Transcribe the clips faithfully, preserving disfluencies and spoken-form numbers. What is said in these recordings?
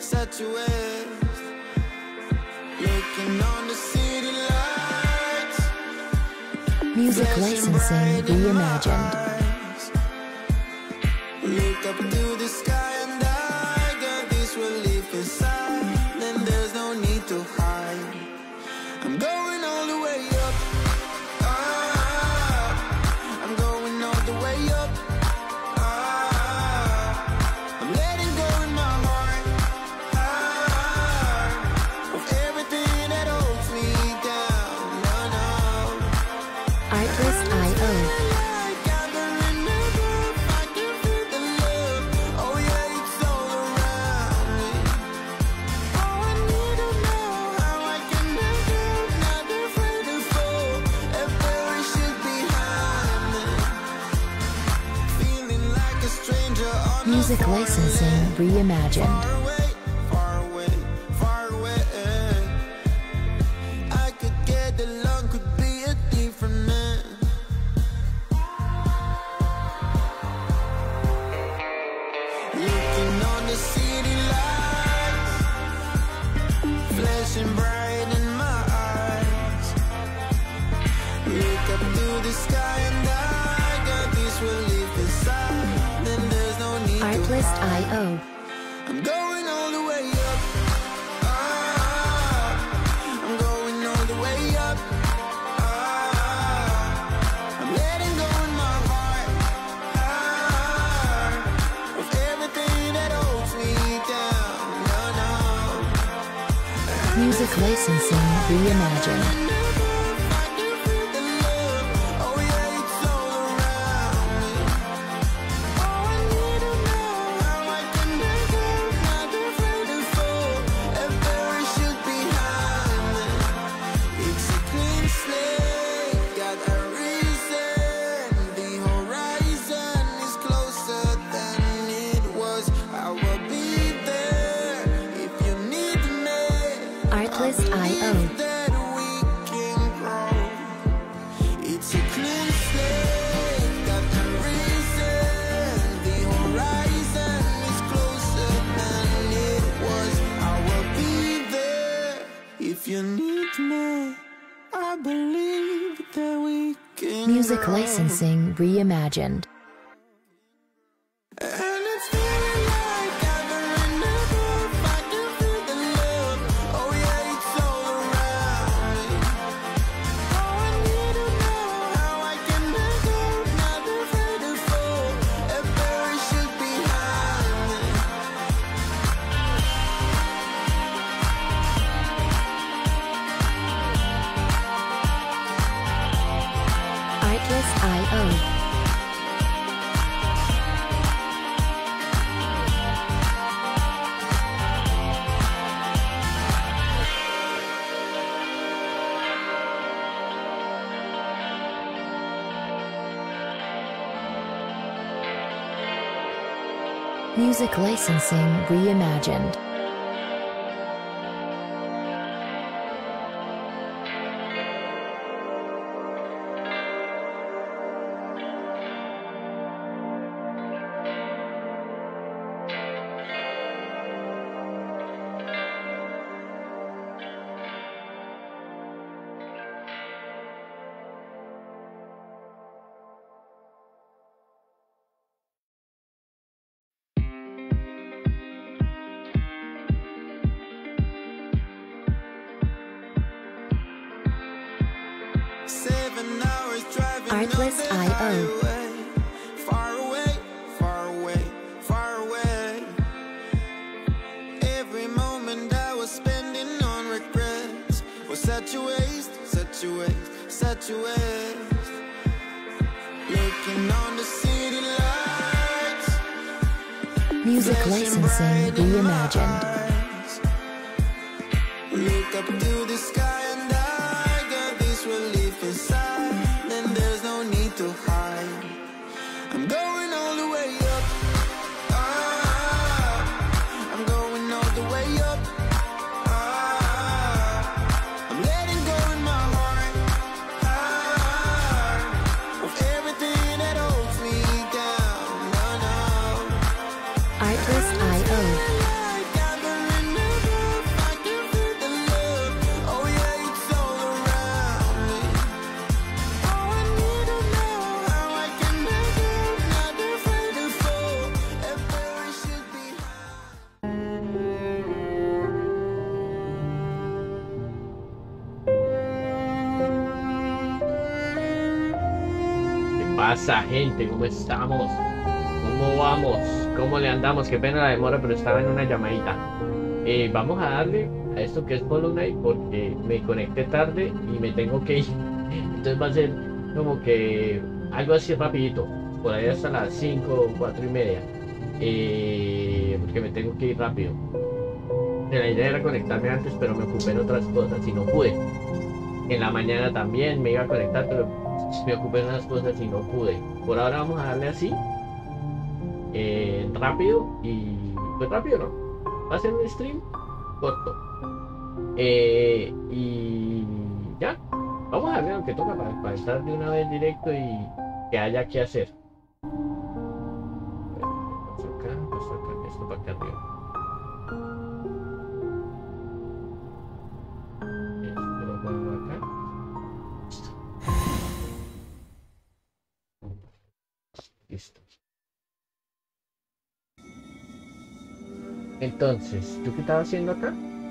set you west. Looking on the city lights. Music licensing reimagined. Look up to the sky and I got this relief inside. Then there's no need to hide. I'm going all the way up. Ah, I'm going all the way up. Ah, I'm letting go in my heart. Ah, of everything that holds me down. No, no. Artlist dot I O. Music licensing reimagined. Far away, far away, far away. I could get along, could be a different man. Looking on the city lights, flashing bright in my eyes. Look up to the sky and I got this relief inside. Then there's no need to Artlist dot I O. I'm going all the way up. Ah, I'm going all the way up. Ah, I'm letting go in my heart. Ah, of everything that holds me down. No, no. Music licensing reimagined. Artlist dot I O. It's a clean slate, got the reason. The horizon is closer than it was. I will be there if you need me. I believe that we can Music grow. licensing reimagined. And it's feeling like I've been enough. I can feel the love. Oh yeah, it's all around me. Oh, I need to know how I can let go. Not afraid to fall. A parachute behind me. Artlist dot I O. Music licensing reimagined. Seven hours driving Artlist dot I O. Far away, far away, far away. Every moment I was spending on regrets was such a waste, such a waste, such a waste. Looking on the city lights. Music licensing reimagined. Look up to the sky and I got this relief inside. Then there's no need to hide. I'm going all the way up. Ah, I'm going all the way up. Ah, I'm letting go in my heart. Ah, of everything that holds me down. No, no. Artlist dot I O. Like I've been pasa, gente? ¿Cómo estamos? ¿Cómo vamos? ¿Cómo le andamos? Qué pena la demora, pero estaba en una llamadita. Eh, vamos a darle a esto que es Hollow Knight porque me conecté tarde y me tengo que ir. Entonces va a ser como que algo así rapidito, por ahí hasta las cinco o cuatro y media. Eh, porque me tengo que ir rápido. La idea era conectarme antes, pero me ocupé en otras cosas y no pude. En la mañana también me iba a conectar, pero me ocupé en unas cosas y no pude. Por ahora vamos a darle así, eh, rápido, y pues rápido no, va a ser un stream corto, eh, y ya, vamos a darle lo que toca para, para estar de una vez directo y que haya que hacer. Vamos acá, vamos acá, esto para acá arriba. Esto lo pongo acá. Listo. Entonces, ¿tú qué estabas haciendo acá?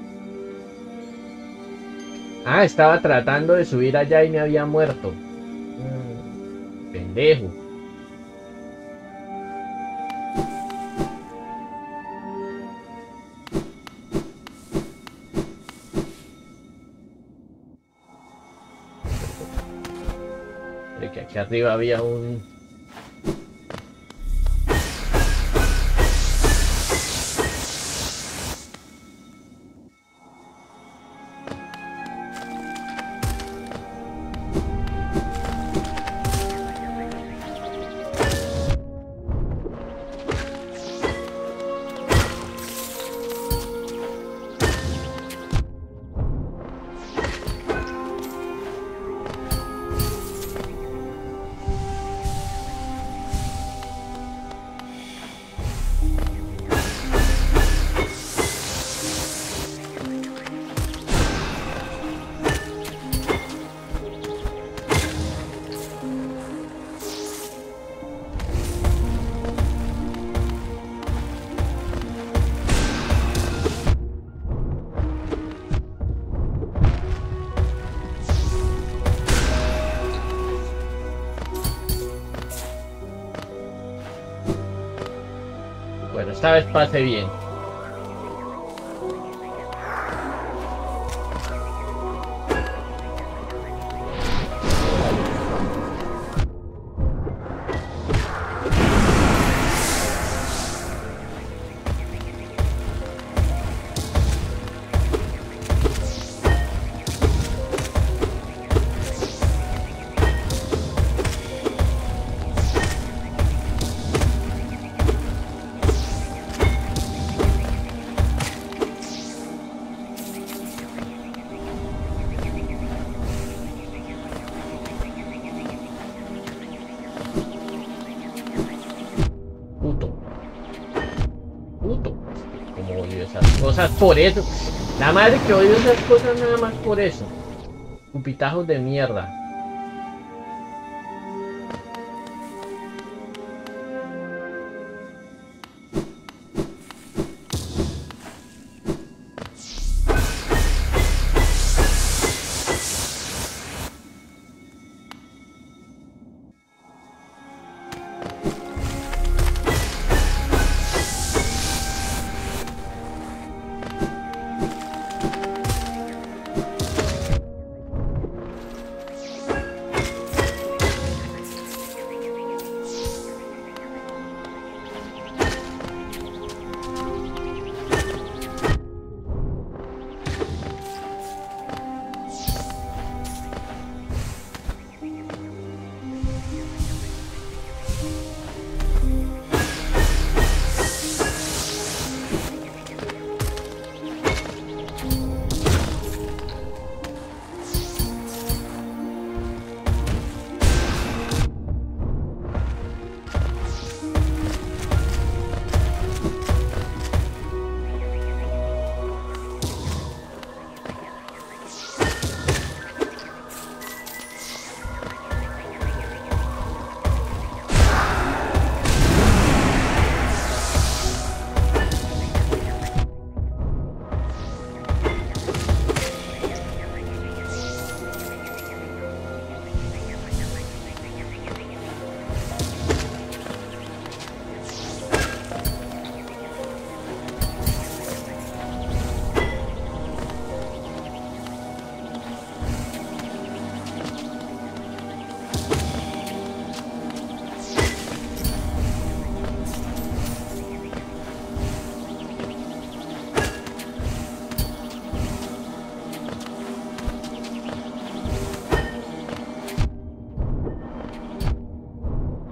Ah, estaba tratando de subir allá y me había muerto. Mm, pendejo. De que aquí arriba había un... Bueno, esta vez pase bien. Cosas por eso. La madre que odio esas cosas nada más por eso. Cupitajos de mierda.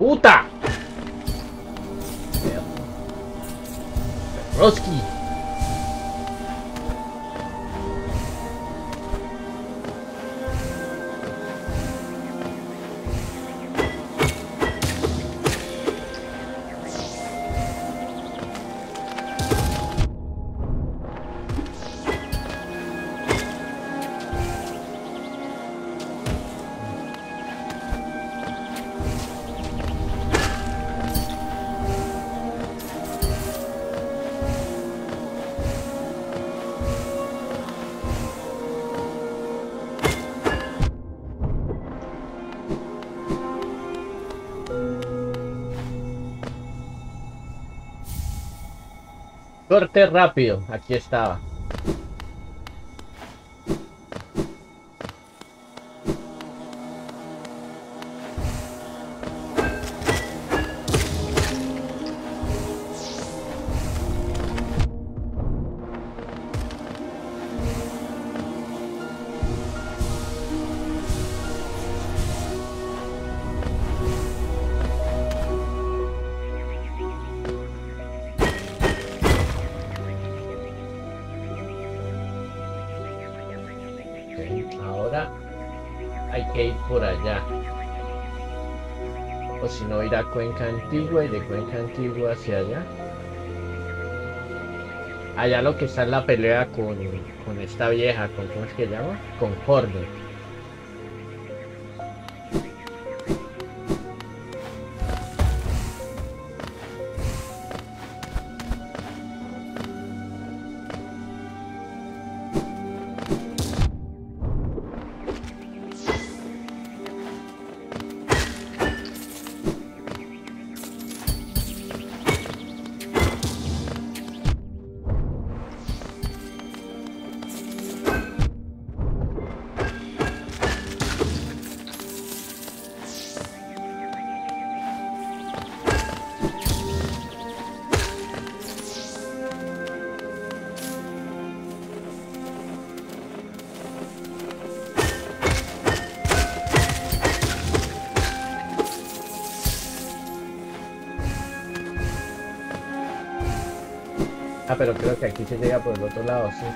¡Puta! Roski. Corte rápido, aquí estaba. Ahora hay que ir por allá, o si no ir a Cuenca Antigua y de Cuenca Antigua hacia allá. Allá lo que está es la pelea con, con esta vieja, con ¿cómo es que se llama? Con Hornet. Ah, pero creo que aquí se llega por el otro lado, sí.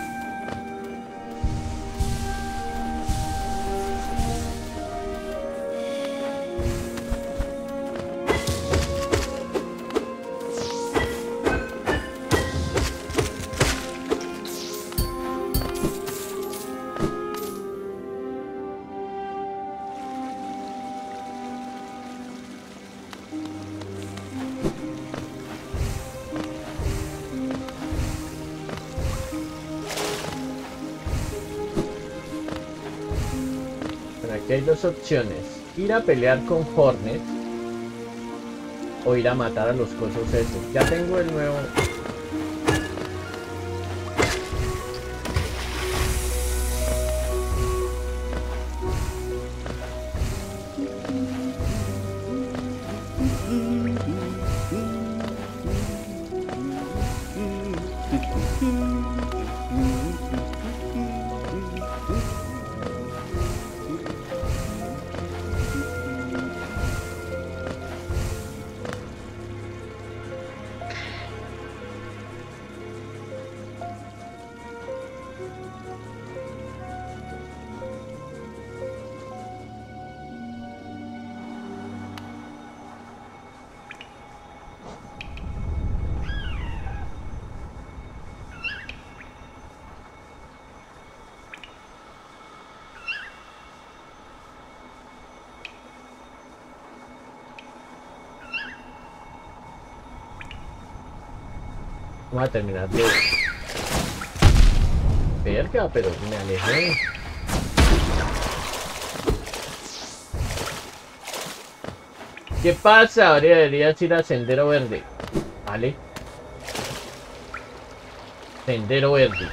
Aquí hay dos opciones: ir a pelear con Hornet o ir a matar a los cosos esos. Ya tengo el nuevo. Vamos a terminar de... Verga, pero me alejé. ¿Qué pasa? Ahora deberías ir a Sendero Verde. Vale. Sendero Verde.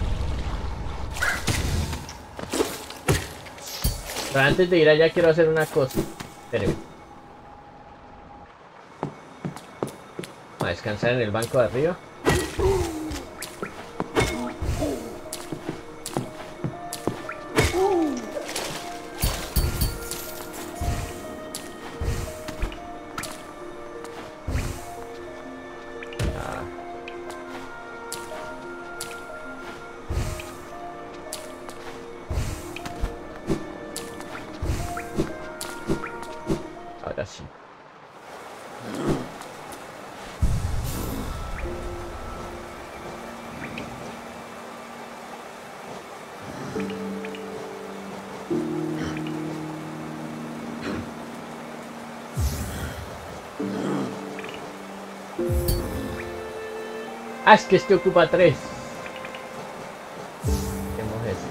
Pero antes de ir allá quiero hacer una cosa. Espérenme. Vamos a descansar en el banco de arriba. sí. Ah, es que este ocupa tres. Hacemos eso.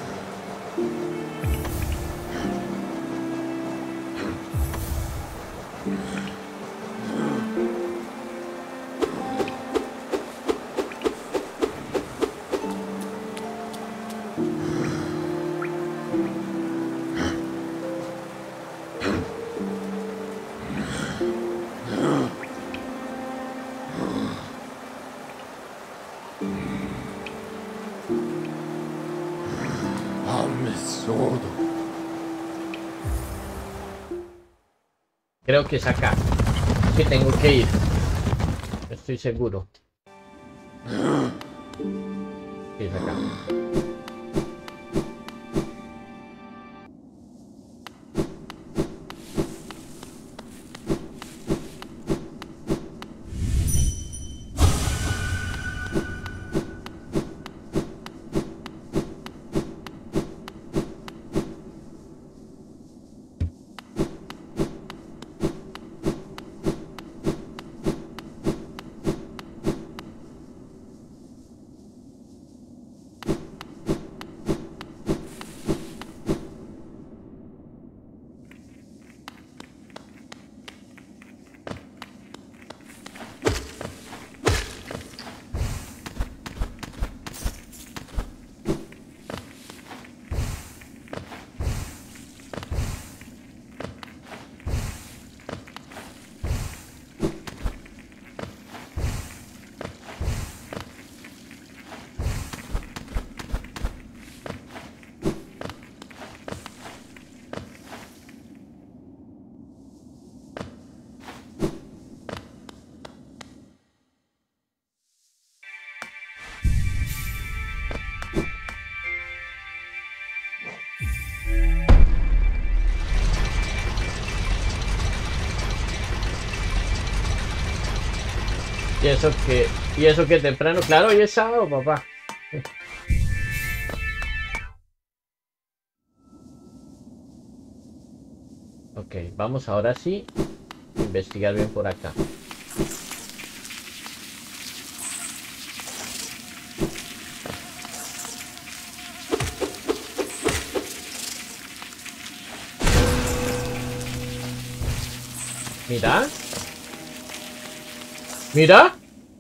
Creo que es acá que tengo que ir. Estoy seguro. Sí, es acá. Y eso que, y eso que temprano, claro, hoy es sábado, papá. Ok, vamos ahora sí a investigar bien por acá. Mira. Mira.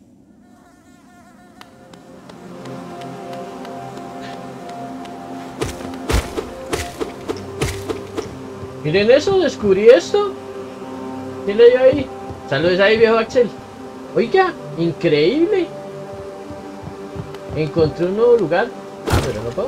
Miren eso, descubrí esto. ¿Quién le dio ahí? Saludos ahí, viejo Axel. Oiga, increíble. Encontré un nuevo lugar. Ah, pero no puedo.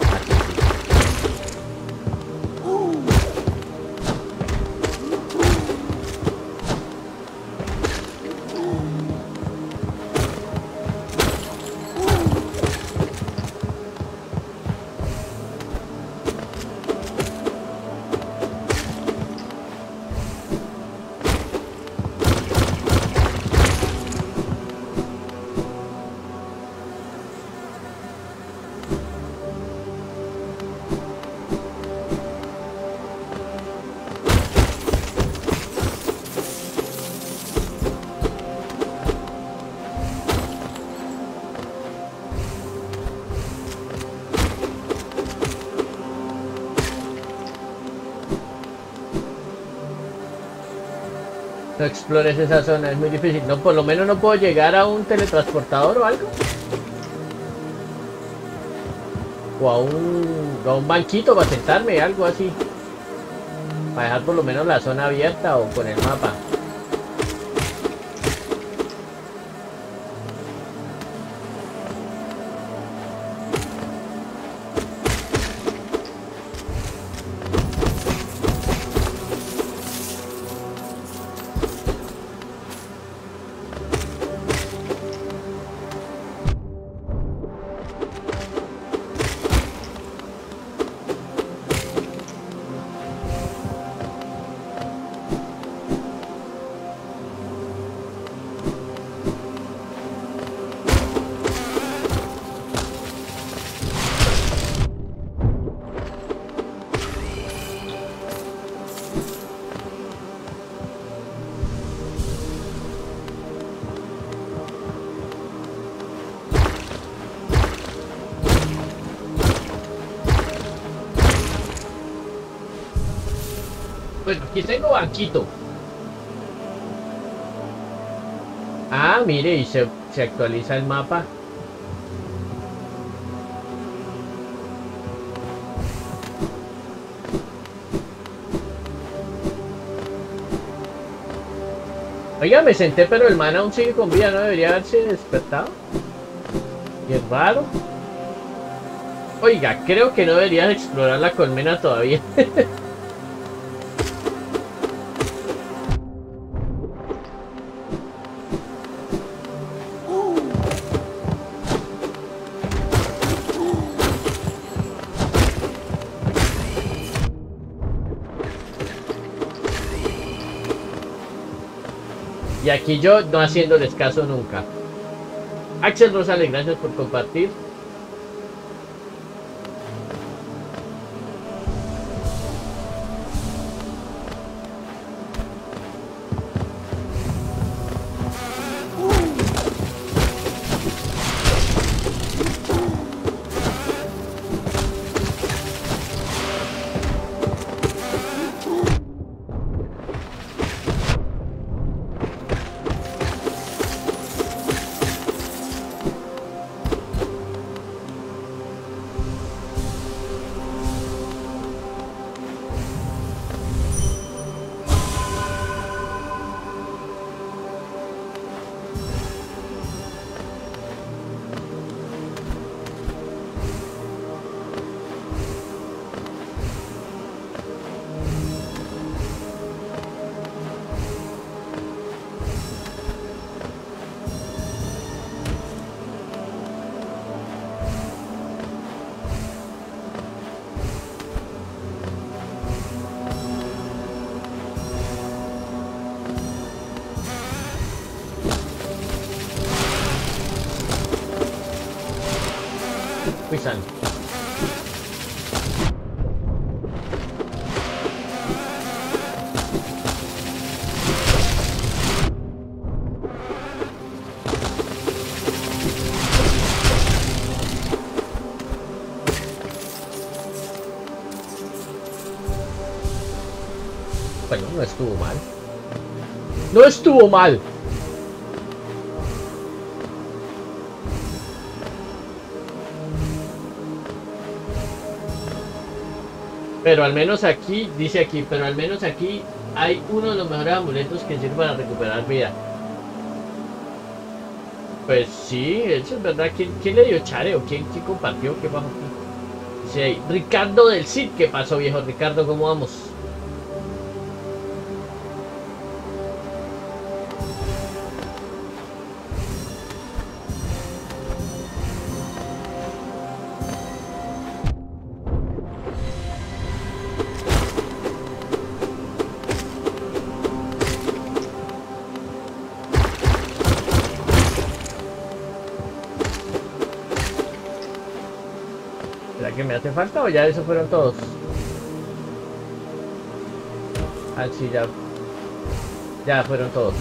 No explores esa zona, es muy difícil. No, por lo menos no puedo llegar a un teletransportador o algo. O a un, a un banquito para sentarme, algo así. Para dejar por lo menos la zona abierta o con el mapa. Bueno, aquí tengo banquito. Ah, mire, y se, se actualiza el mapa. Oiga, me senté, pero el man aún sigue con vida, ¿no debería haberse despertado? Y es raro. Oiga, creo que no deberías explorar la colmena todavía. Y aquí yo no haciéndoles caso nunca. Axel Rosales, gracias por compartir. Pisan. Bueno, no estuvo mal. No estuvo mal. Pero al menos aquí, dice aquí, pero al menos aquí hay uno de los mejores amuletos que sirve para recuperar vida. Pues sí, eso es verdad. ¿Quién, quién le dio chare o quién, quién compartió? ¿Qué pasó aquí? Dice ahí, Ricardo del Cid. ¿Qué pasó, viejo Ricardo? ¿Cómo vamos? ¿Que me hace falta o ya esos fueron todos? Ah, sí, ya. Ya fueron todos.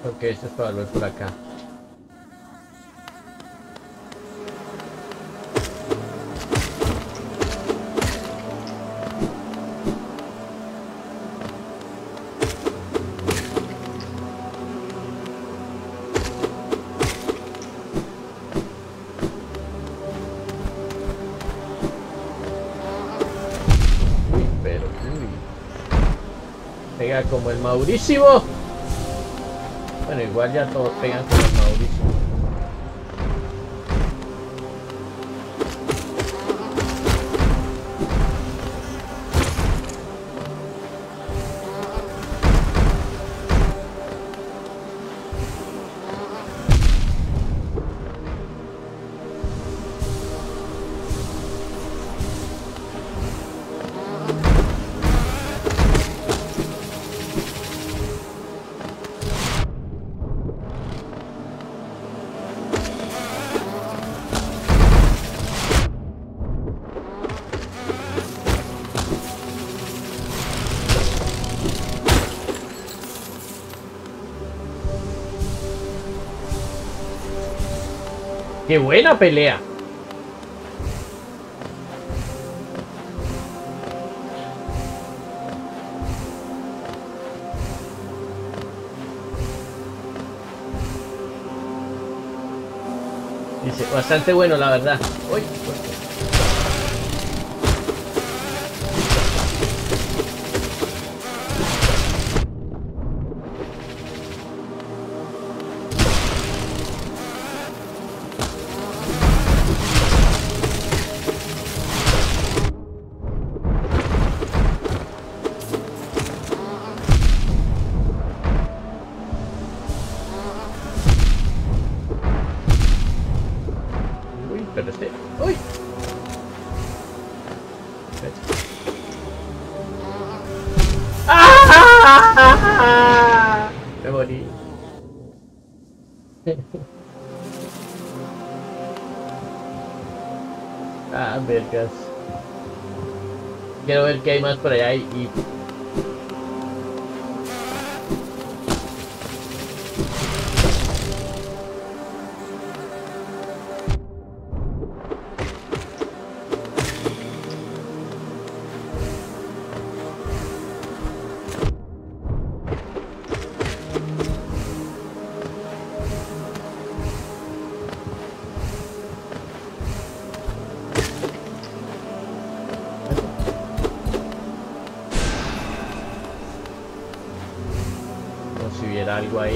Ok, esto es para volver por acá. Uy, pero uy. Pega como el Mauricio. Bueno, igual ya todos pegan con el Mauricio. ¡Qué buena pelea! Dice, bastante bueno, la verdad. Uy, uy. Pero este... ¡Uy! ¡Ah! Me morí. Ah, vergas. Quiero ver qué hay más por allá y... y... como si hubiera algo ahí.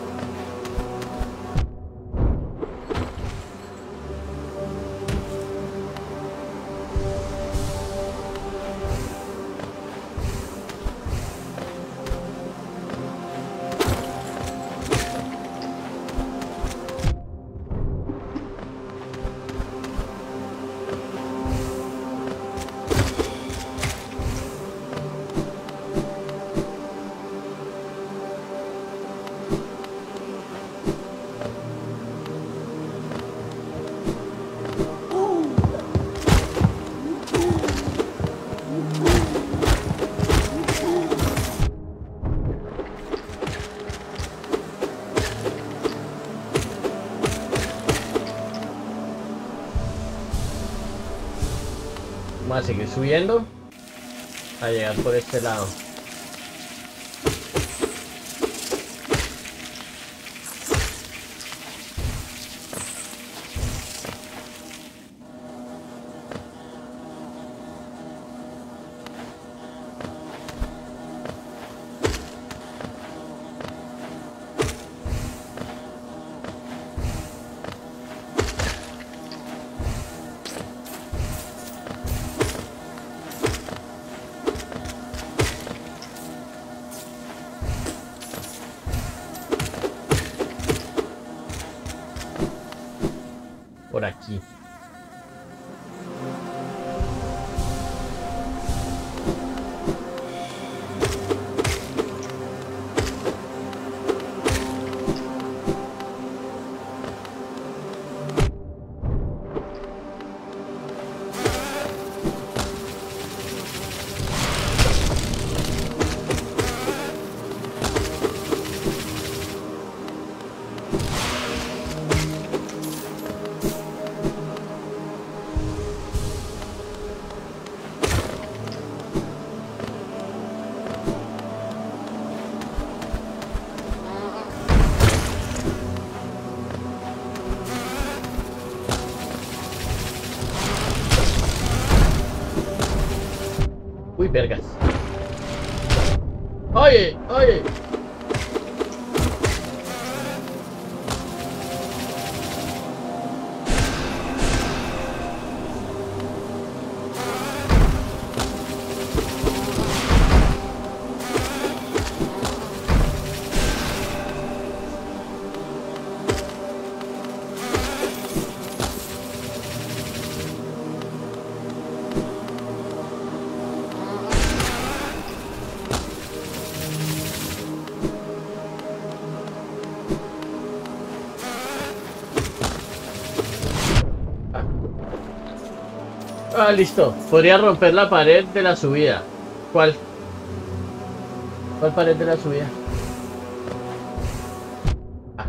Vamos a seguir subiendo a llegar por este lado. Por aquí. Uy, vergas. Oye, oye. Ah, listo. Podría romper la pared de la subida. ¿Cuál? ¿Cuál pared de la subida? Ah.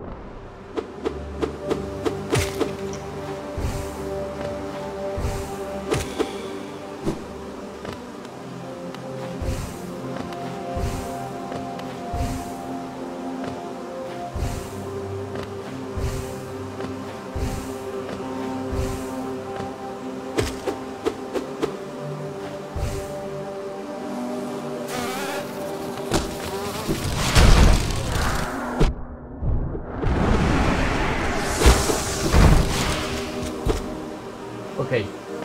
Ok.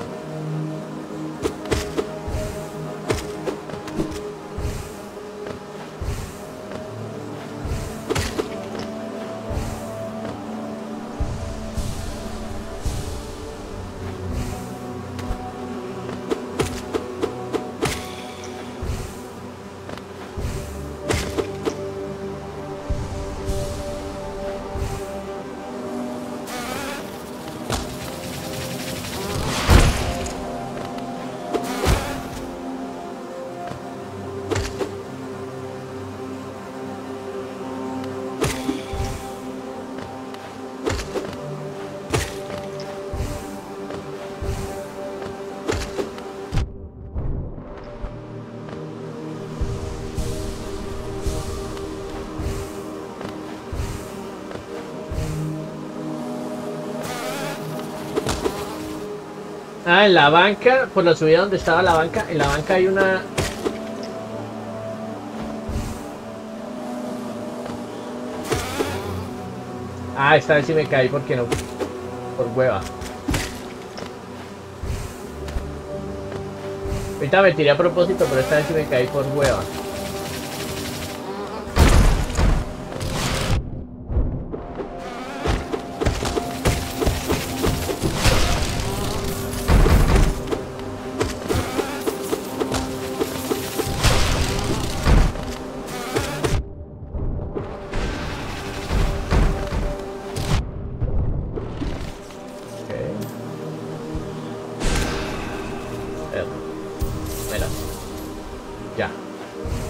Ah, en la banca, por la subida donde estaba la banca, en la banca hay una... Ah, esta vez sí me caí porque no... Por hueva. Ahorita me tiré a propósito, pero esta vez sí me caí por hueva. Ya.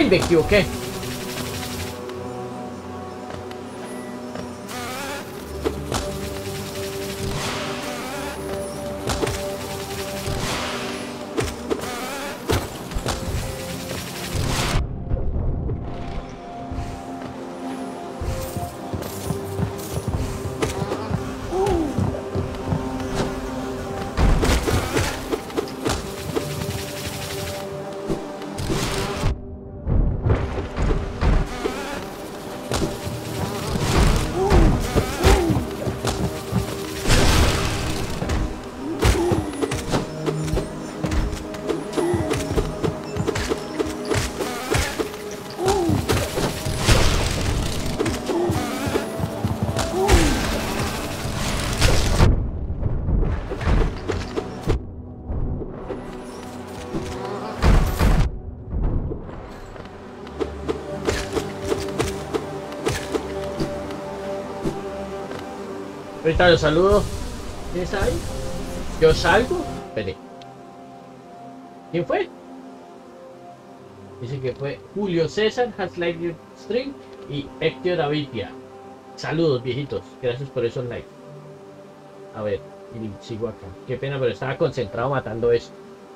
¡Ay, me equivoqué! Ahorita los saludo. ¿Quién sabe? Yo salgo. Espere. ¿Quién fue? Dice que fue Julio César, Has Like Your Stream y Hector Avitia. Saludos, viejitos. Gracias por esos likes. A ver, y sigo acá. Qué pena, pero estaba concentrado matando esto.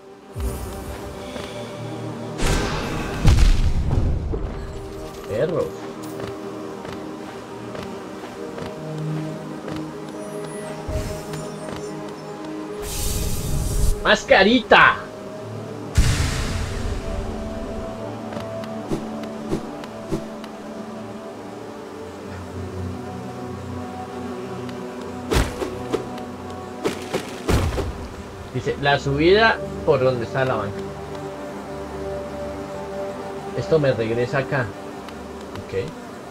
Perros. ¡Mascarita! Dice, la subida por donde está la banca. Esto me regresa acá. Ok.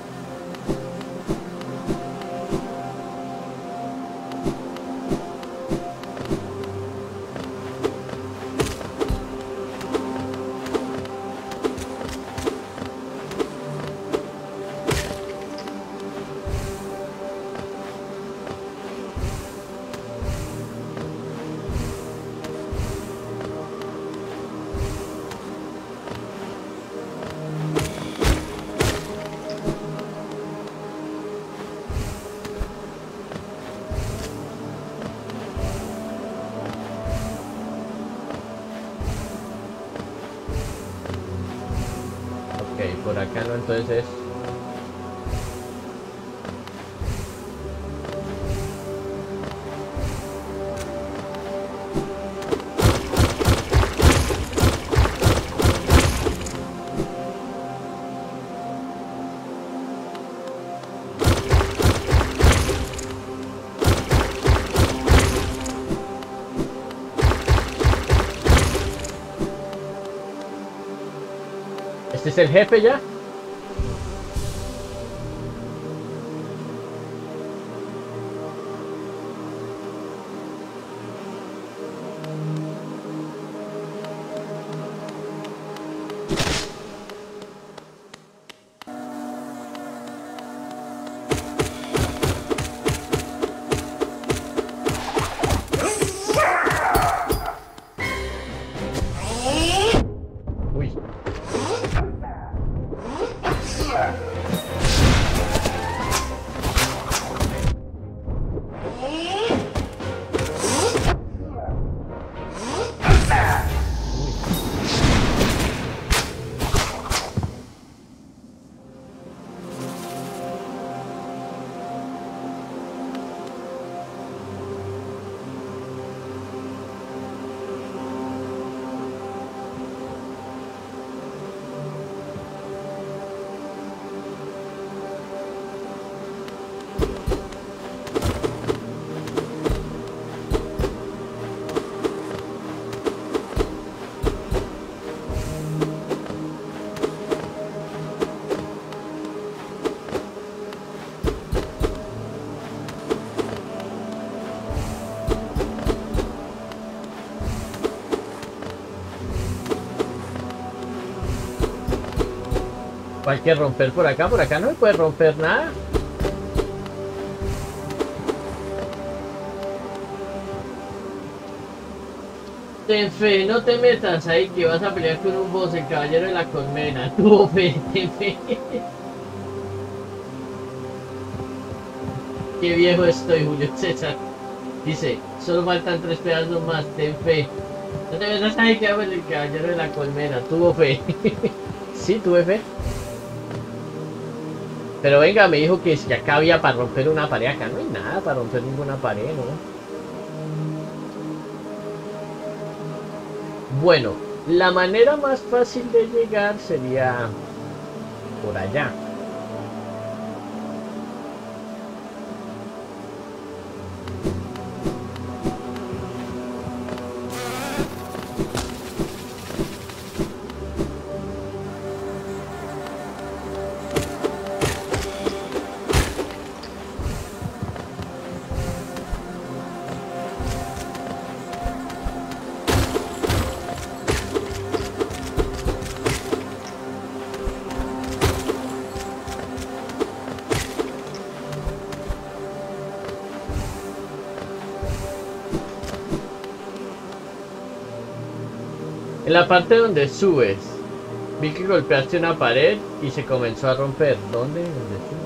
Por acá no, entonces ¿este es el jefe ya? Hay que romper por acá, por acá no se puede romper nada. Ten fe, no te metas ahí que vas a pelear con un boss, el caballero de la colmena. Tuvo fe, ten fe. Qué viejo estoy, Julio César. Dice, solo faltan tres pedazos más, ten fe. No te metas ahí que el caballero de la colmena. Tuvo fe. Sí, tuve fe. Pero venga, me dijo que si acá había para romper una pared. Acá no hay nada para romper ninguna pared, ¿no? Bueno, la manera más fácil de llegar sería por allá. En la parte donde subes, vi que golpeaste una pared y se comenzó a romper. ¿Dónde? ¿Dónde subes?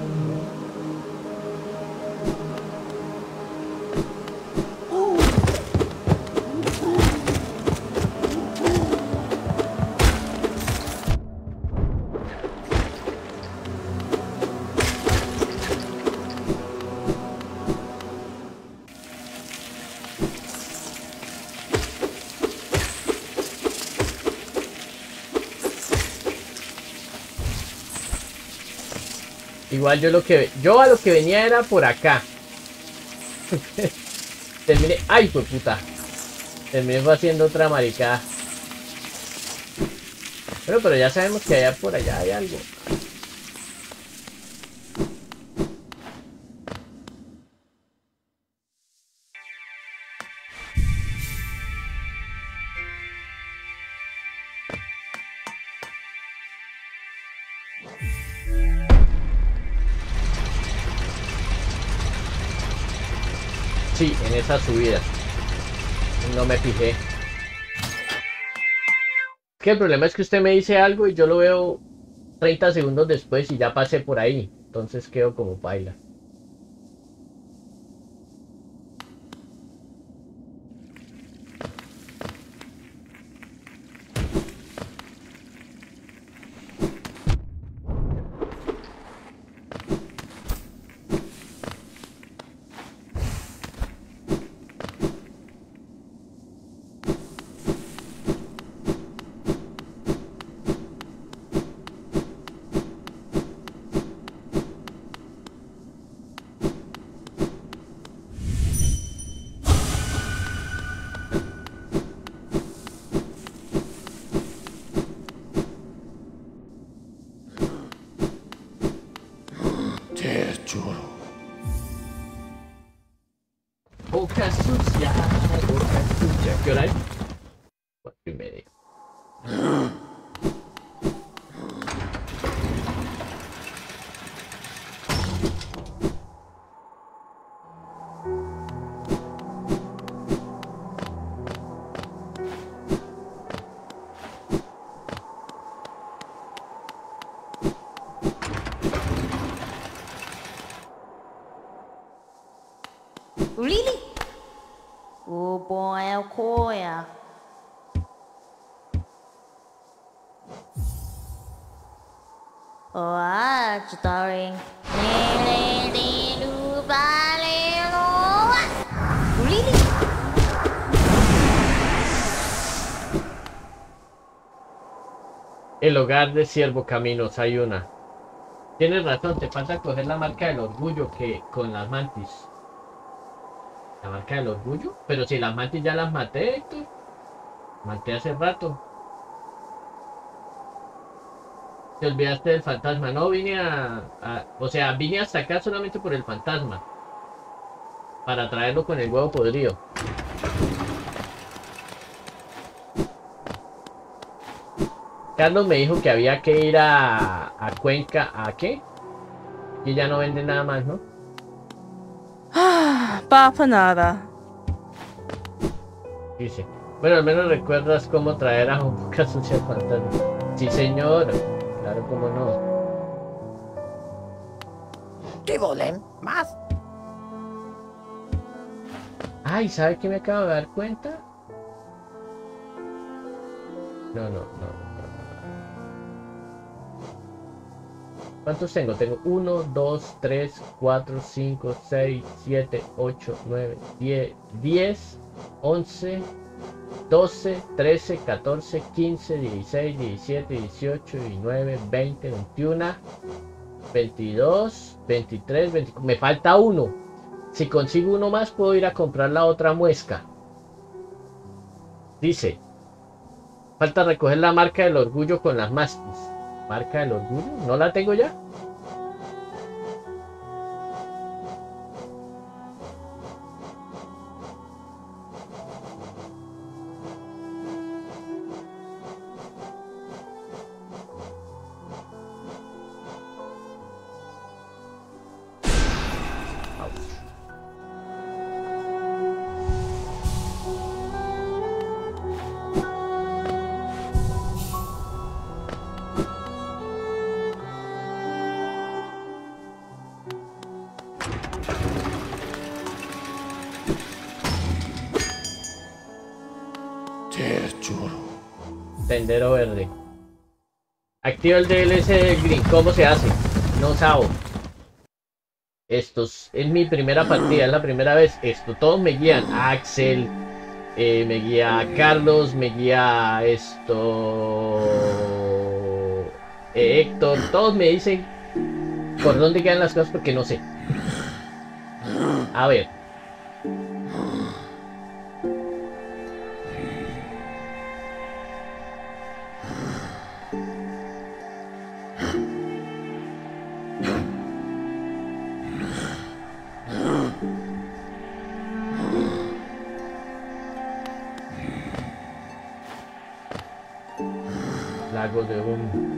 Igual yo lo que yo a lo que venía era por acá. Terminé. ¡Ay, fue puta! Terminé haciendo otra maricada. Bueno, pero ya sabemos que allá por allá hay algo. Sí, en esa subida. No me fijé. Es que el problema es que usted me dice algo y yo lo veo treinta segundos después y ya pasé por ahí. Entonces quedo como paila. Boca sucia, boca sucia. ¿Qué hora es? Cuatro y media. Really? Oh boy, oh koya. Oh, ah, starring. Really? El hogar de Ciervo Caminos, hay una. Tienes razón, te falta coger la marca del orgullo que con las mantis. La marca del orgullo, pero si las mantis ya las maté, Héctor. Maté hace rato. Te olvidaste del fantasma. No vine a, a... O sea, vine hasta acá solamente por el fantasma. Para traerlo con el huevo podrido. Carlos me dijo que había que ir a, a Cuenca. ¿A qué? Y ya no vende nada más, ¿no? Ah, papa nada. Dice. Bueno, al menos recuerdas cómo traer a un boca sucia al fantasma. Sí, señor. Claro, cómo no. ¿Qué volen? ¿Más? Ay, ¿sabe qué me acabo de dar cuenta? No, no, no, no, no. ¿Cuántos tengo? Tengo uno, dos, tres, cuatro, cinco, seis, siete, ocho, nueve, diez, diez, once, doce, trece, catorce, quince, dieciséis, diecisiete, dieciocho, diecinueve, veinte, veintiuno, veintidós, veintitrés, veinticuatro. Me falta uno. Si consigo uno más, puedo ir a comprar la otra muesca. Dice: falta recoger la marca del orgullo con las mastis. ¿Marca del orgullo? ¿No la tengo ya? Sendero verde. Activa el D L S del Green. ¿Cómo se hace? No sabo. Estos es mi primera partida, es la primera vez. Esto, todos me guían. Axel, eh, me guía Carlos, me guía esto. Eh, Héctor, todos me dicen por dónde quedan las cosas porque no sé. A ver. Lago de humo.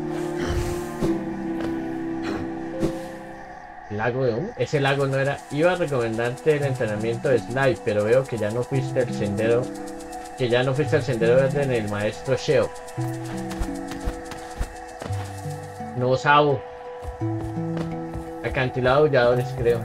Lago de humo. Ese lago no era. Iba a recomendarte el entrenamiento de Slide, pero veo que ya no fuiste al sendero. Que ya no fuiste al sendero verde en el maestro Sheo. No sabo. Acantilado de aulladores, creo.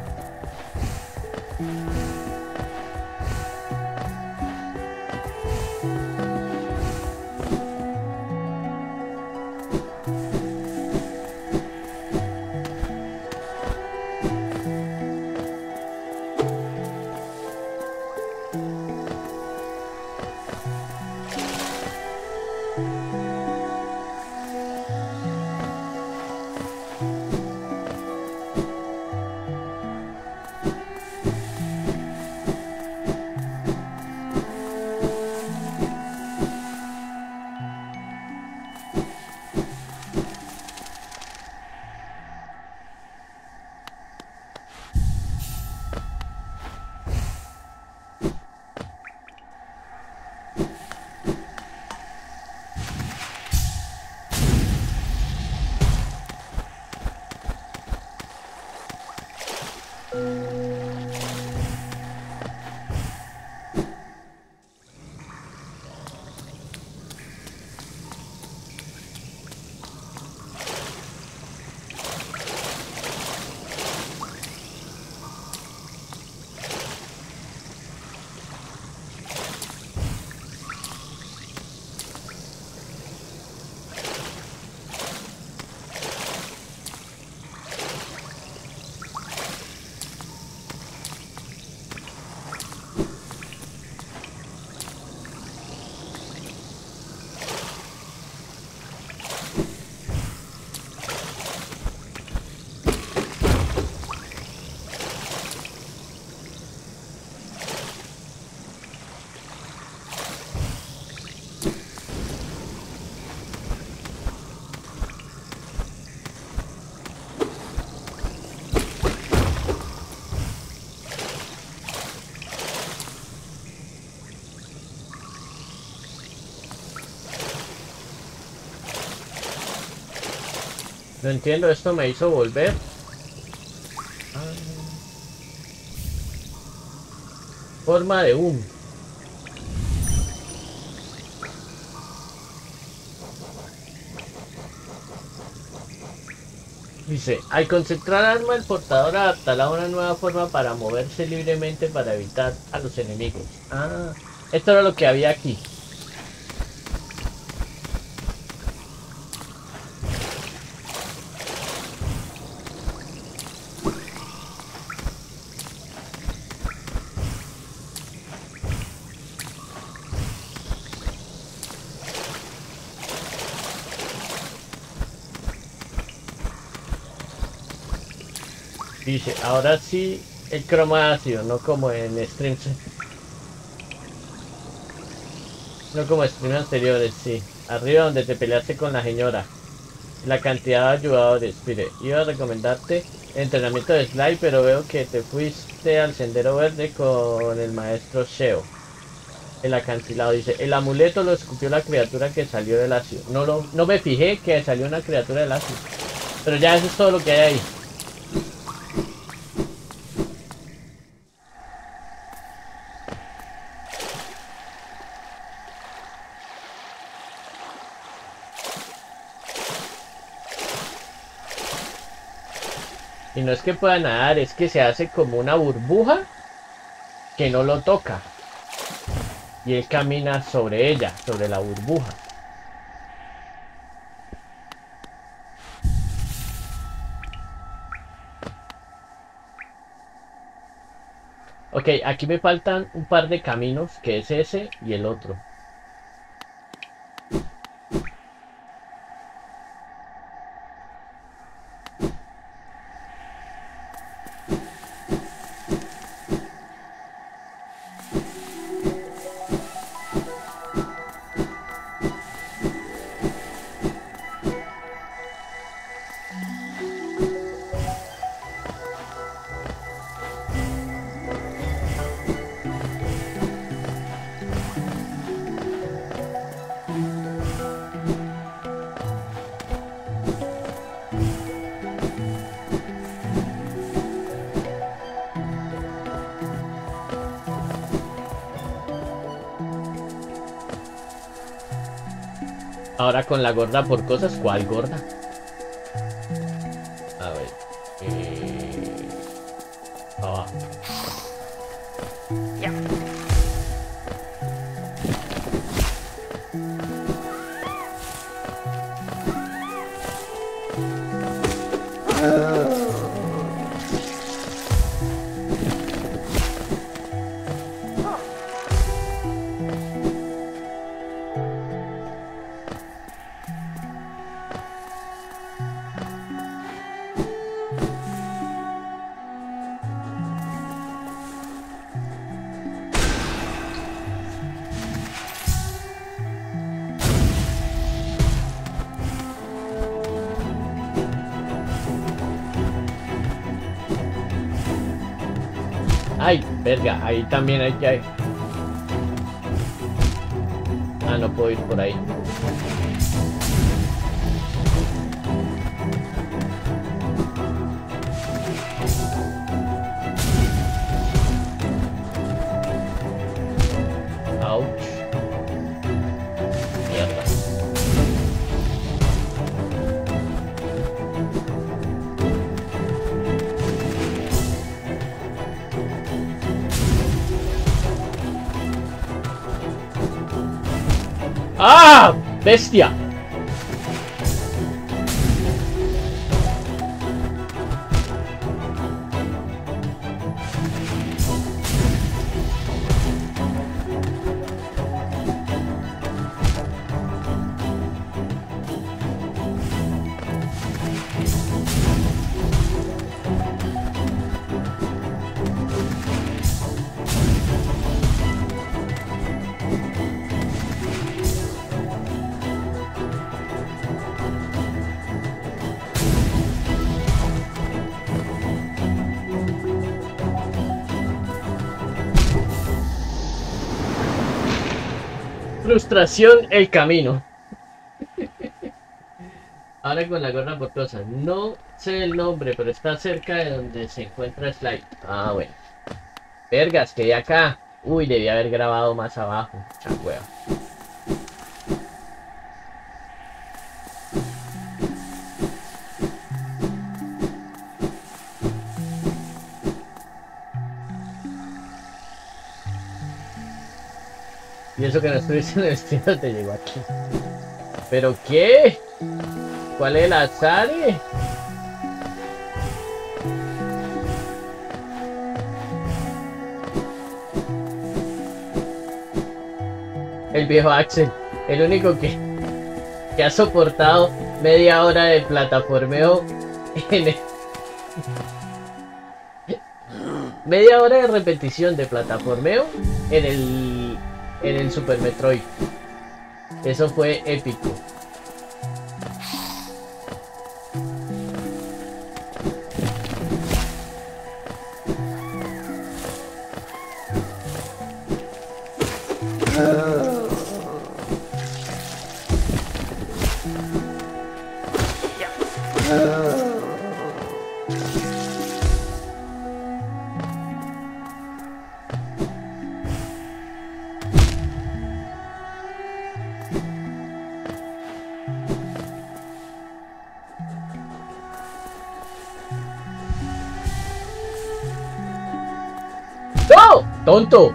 No entiendo, esto me hizo volver. Ah. Forma de humo. Dice, al concentrar arma, el portador adaptará una nueva forma para moverse libremente para evitar a los enemigos. Ah, esto era lo que había aquí. Dice, ahora sí el cromo ácido, no como en streams. No como streams anteriores, sí. Arriba donde te peleaste con la señora. La cantidad de ayudadores. Mire, iba a recomendarte el entrenamiento de Sly, pero veo que te fuiste al sendero verde con el maestro Sheo. El acantilado. Dice, el amuleto lo escupió la criatura que salió del ácido. No, lo, no me fijé que salió una criatura del ácido. Pero ya eso es todo lo que hay ahí. Y no es que pueda nadar, es que se hace como una burbuja que no lo toca. Y él camina sobre ella, sobre la burbuja. Ok, aquí me faltan un par de caminos, que es ese y el otro. Ahora con la gorda por cosas, ¿cuál gorda? A ver. Eh... Abajo. Ya. Ay, verga, ahí también hay que... Ah, no puedo ir por ahí. Ouch. Mierda. ¡Ah! ¡Bestia! Frustración, el camino. Ahora con la gorra portosa. No sé el nombre, pero está cerca de donde se encuentra Sly. Ah, bueno. Vergas, que hay acá. Uy, debí haber grabado más abajo. Chacuea. Y eso que no estuviste en el estilo te llegó aquí. ¿Pero qué? ¿Cuál es el azar? El viejo Axel, el único que, que ha soportado media hora de plataformeo en el... media hora de repetición de plataformeo en el en el Super Metroid. Eso fue épico. ¡No! ¡Tonto!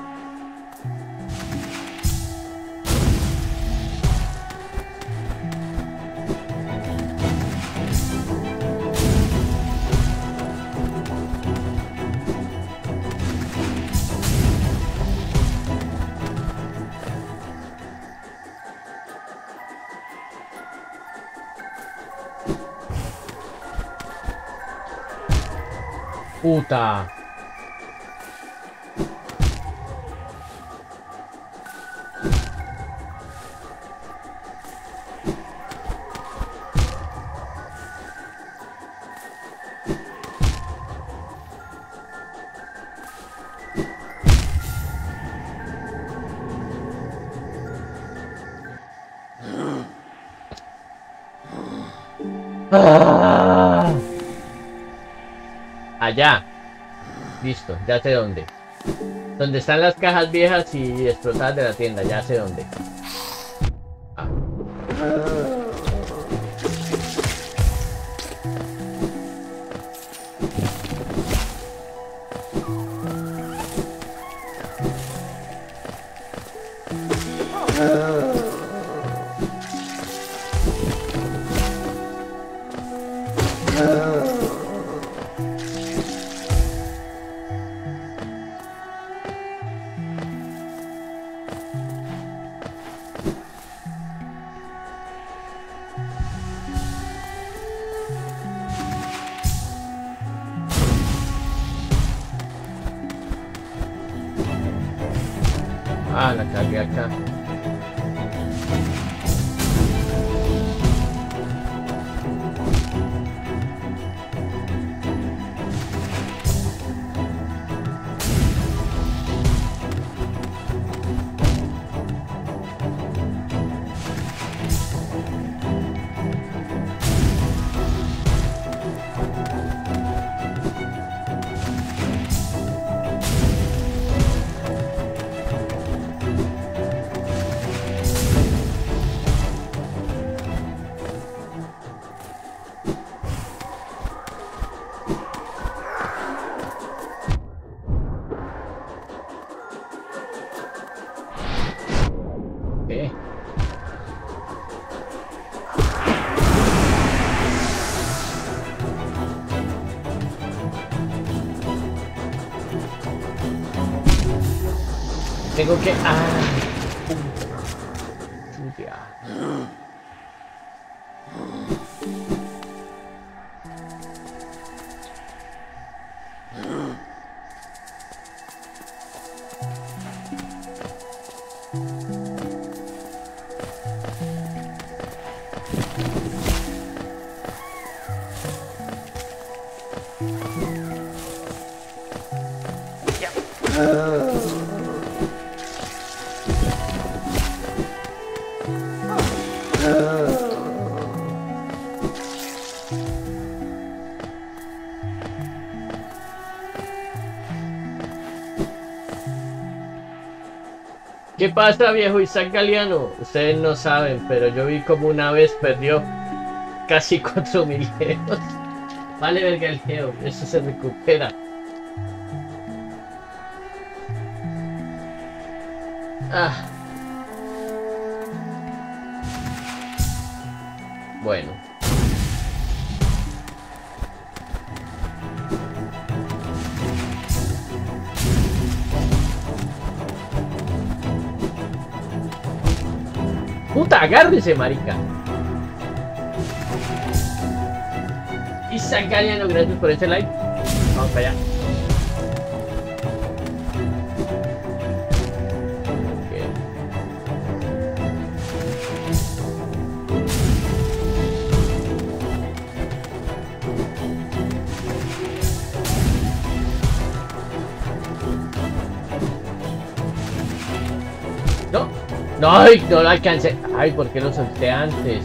Puta. Ah. Allá. Listo, ya sé dónde. Donde están las cajas viejas y explotadas de la tienda, ya sé dónde. Ah. Ah, la cagué acá. ¿Qué? Tengo que... Ah. Chutia. ¿Qué pasa, viejo Isaac Galeano? Ustedes no saben, pero yo vi como una vez perdió casi cuatro mil geos. Vale verga el geo, eso se recupera. Ah. Bueno. Puta, agárrese, marica. Isaac Galeano, gracias por ese like. Vamos para allá. No, no, ay, no lo alcancé. Ay, ¿por qué lo solté antes?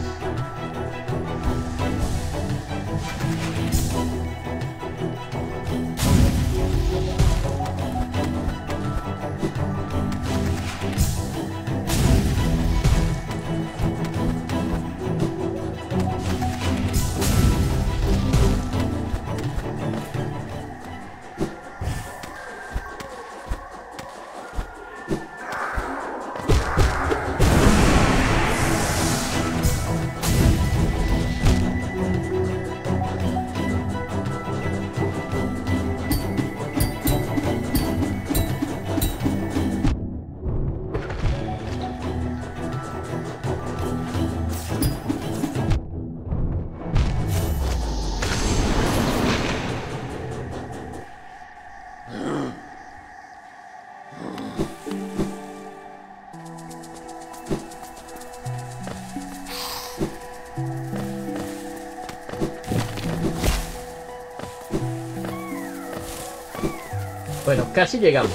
Bueno, casi llegamos.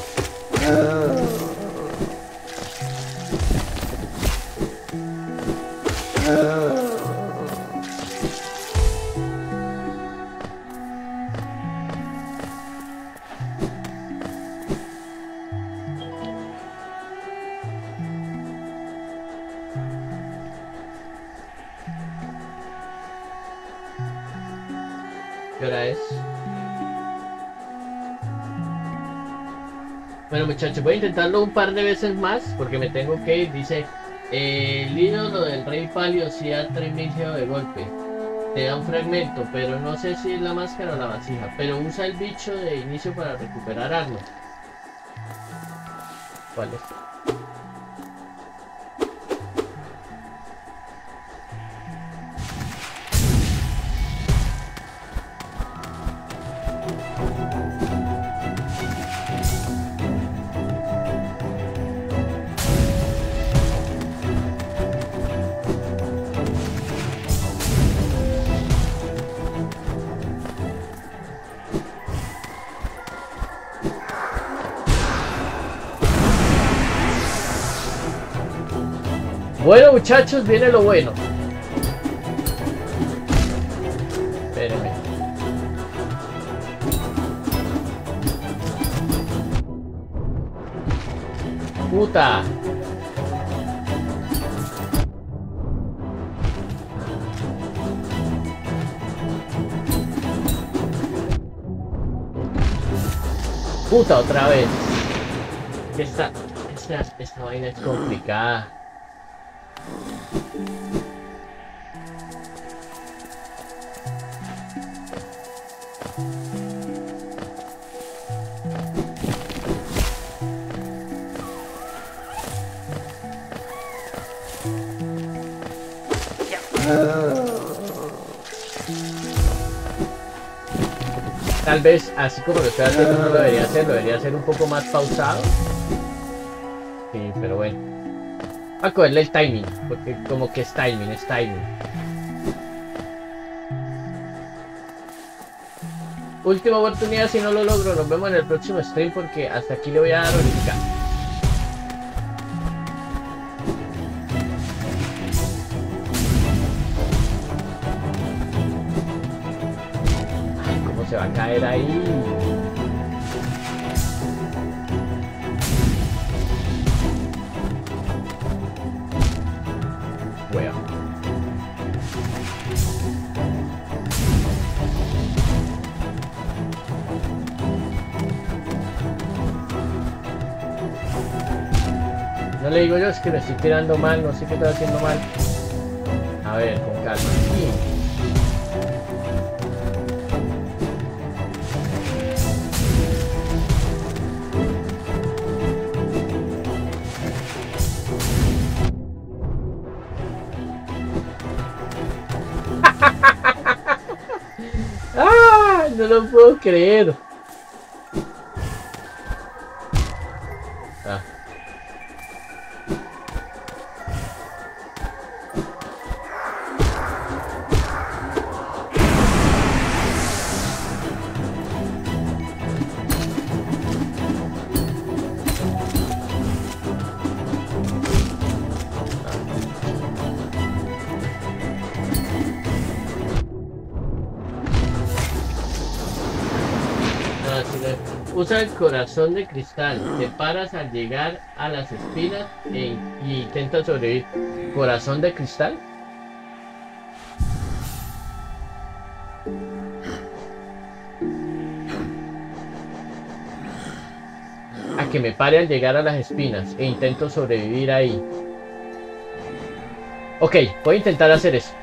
¿Qué hora es? Bueno, muchachos, voy a intentarlo un par de veces más porque me tengo que ir. Dice, eh, el ídolo del rey Palio sí da tres mil de golpe. Te da un fragmento, pero no sé si es la máscara o la vasija. Pero usa el bicho de inicio para recuperar arma. ¿Cuál es? Bueno, muchachos, viene lo bueno. Espérenme. Puta. Puta, otra vez. Esta, esta, esta vaina es complicada. Tal vez así como lo estoy haciendo no lo debería hacer, lo debería hacer un poco más pausado. Sí, pero bueno. Voy a cogerle el timing, porque como que es timing, es timing. Última oportunidad, si no lo logro, nos vemos en el próximo stream porque hasta aquí le voy a dar ahorita. Ay, ¿cómo se va a caer ahí? Bueno. No le digo yo, es que me estoy tirando mal, no sé qué estoy haciendo mal. A ver, con calma. No lo puedo creer. Ah. Usa el corazón de cristal. Te paras al llegar a las espinas e, y intenta sobrevivir. ¿Corazón de cristal? A que me pare al llegar a las espinas e intento sobrevivir ahí. Ok, voy a intentar hacer eso.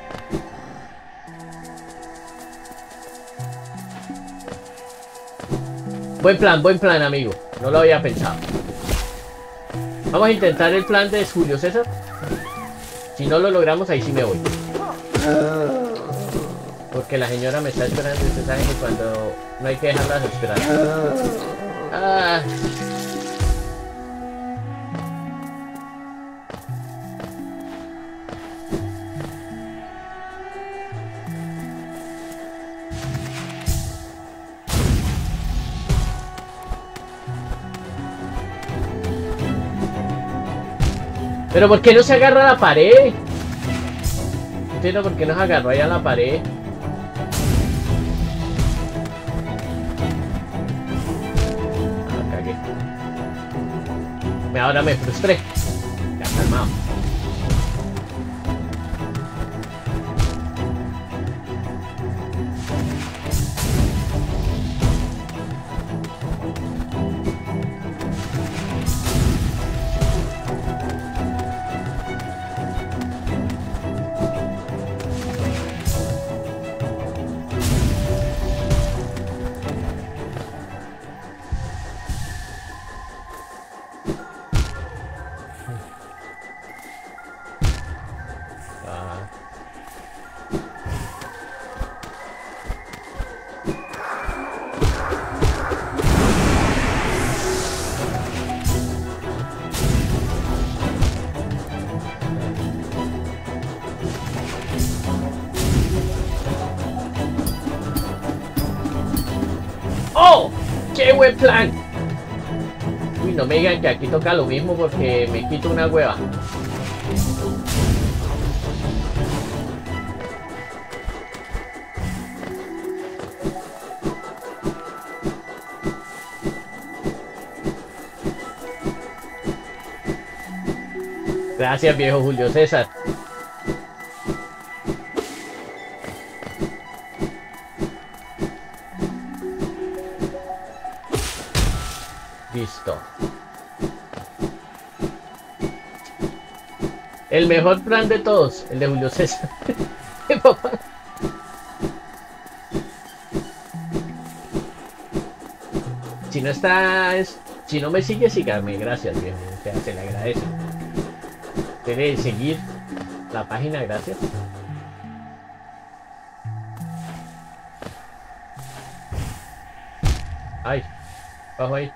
Buen plan, buen plan, amigo. No lo había pensado. Vamos a intentar el plan de Julio César. Si no lo logramos, ahí sí me voy. Porque la señora me está esperando. Ustedes saben que cuando no hay que dejarlas esperar. Ah. Pero ¿por qué no se agarra a la pared? No entiendo por qué no se agarró ahí a la pared. Ah, cagué. Ahora me frustré. Ya, calmado. ¡Oh! ¡Qué buen plan! Uy, no me digan que aquí toca lo mismo porque me quito una hueva. Gracias, viejo Julio César. Listo. El mejor plan de todos, el de Julio César. Papá. Si no estás, si no me sigue, sígame. Gracias, viejo. O sea, se le agradece. Debe seguir la página, gracias. Ay, bajo ahí.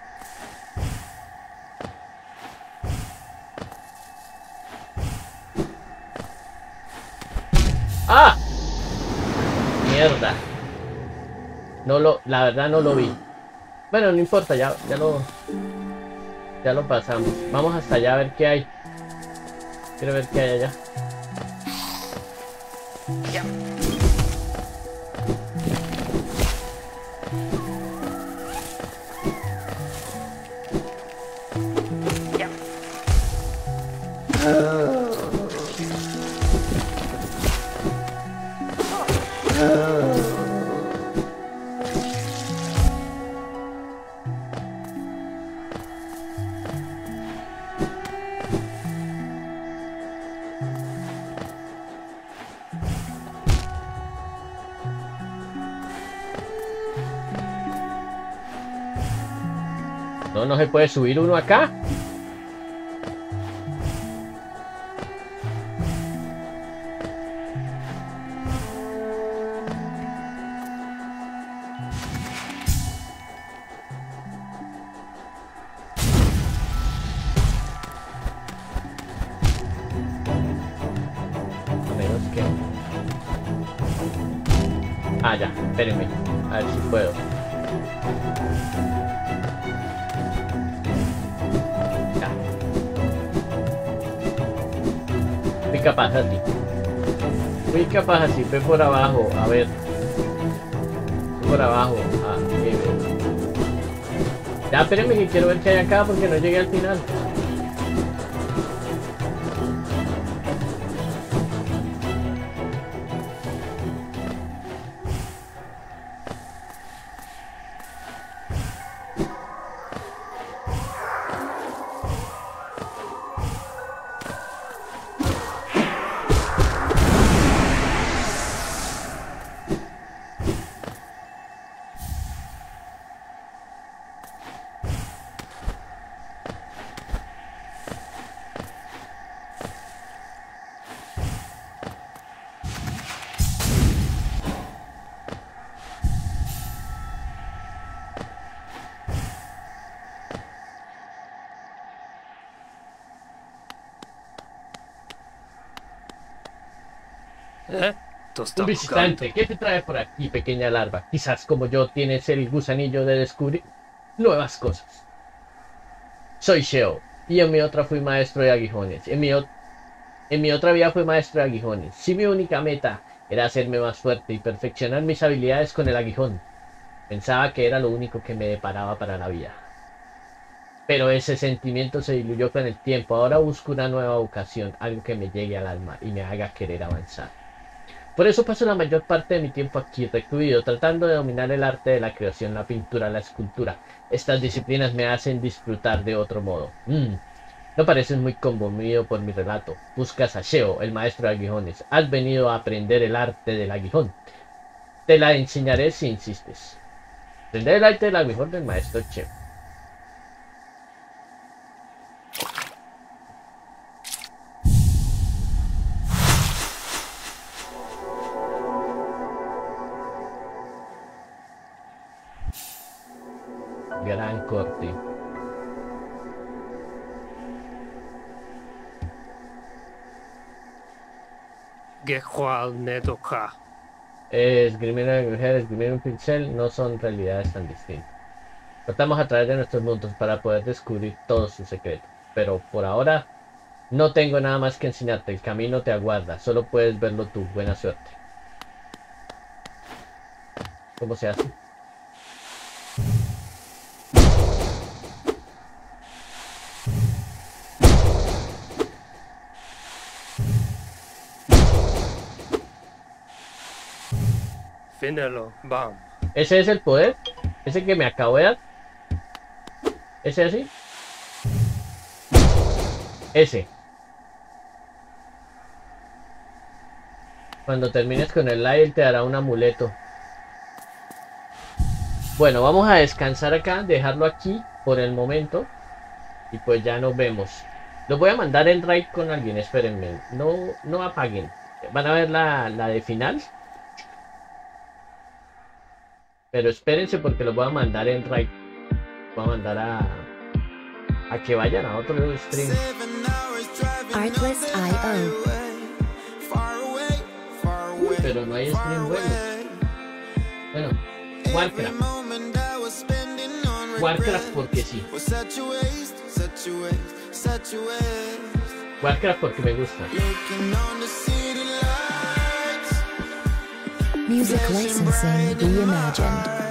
¡Ah! Mierda. No lo, la verdad no lo vi. Bueno, no importa, ya, ya lo, ya lo pasamos. Vamos hasta allá a ver qué hay. Quiero ver qué hay allá. Ya. Ya. No, no se puede subir uno acá. Menos que... Ah, ya, espérenme. A ver si puedo. Ya. Fui capaz así. Fui capaz así, fue por abajo, a ver. Fui por abajo. Ah, bien, bien. Ya, espérenme que quiero ver qué hay acá porque no llegué al final. ¿Eh? ¿Tú estás Un visitante, ¿qué te trae por aquí, pequeña larva? Quizás como yo tienes el gusanillo de descubrir nuevas cosas. Soy Sheo, y en mi otra fui maestro de aguijones. En mi, en mi otra vida fui maestro de aguijones. Si mi única meta era hacerme más fuerte y perfeccionar mis habilidades con el aguijón, pensaba que era lo único que me deparaba para la vida. Pero ese sentimiento se diluyó con el tiempo. Ahora busco una nueva vocación, algo que me llegue al alma y me haga querer avanzar. Por eso paso la mayor parte de mi tiempo aquí recluido, tratando de dominar el arte de la creación, la pintura, la escultura. Estas disciplinas me hacen disfrutar de otro modo. Mm. No pareces muy conmovido por mi relato. Buscas a Sheo, el maestro de aguijones. Has venido a aprender el arte del aguijón. Te la enseñaré si insistes. Aprender el arte del aguijón del maestro Sheo. Gran corte. ¿Cuál me toca? Eh, esgrimir una agujero, esgrimir un pincel no son realidades tan distintas. Tratamos a través de nuestros mundos para poder descubrir todos sus secretos. Pero por ahora no tengo nada más que enseñarte. El camino te aguarda. Solo puedes verlo tú. Buena suerte. ¿Cómo se hace? Fínelo, vamos. ¿Ese es el poder? ¿Ese que me acabo de dar? ¿Ese así? Ese. Cuando termines con el live te dará un amuleto. Bueno, vamos a descansar acá, dejarlo aquí por el momento. Y pues ya nos vemos. Los voy a mandar en raid con alguien, espérenme. No, no apaguen. Van a ver la, la de final. Pero espérense porque los voy a mandar en raid. Voy a mandar a, a que vayan a otro stream. Artlist punto i o. Uy, pero no hay stream bueno. Bueno, Warcraft. Warcraft porque sí. Warcraft porque me gusta. Music licensing reimagined.